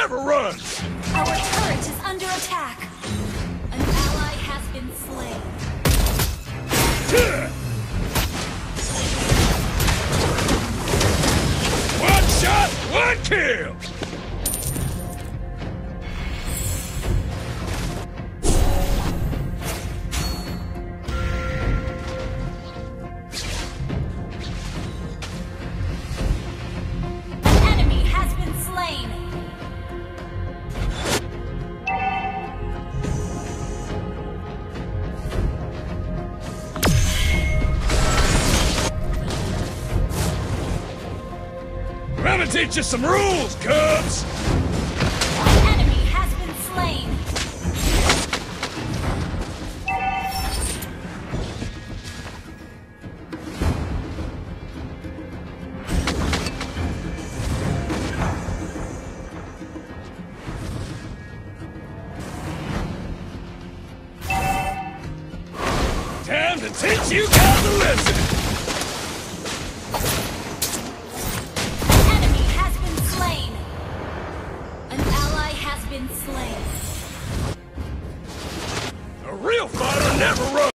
never runs! Our turret is under attack. An ally has been slain. One shot, one kill! An enemy has been slain. I'm gonna teach you some rules, cubs! An enemy has been slain. Time to teach you guys a lesson! An enemy has been slain. An ally has been slain. A real fighter never runs!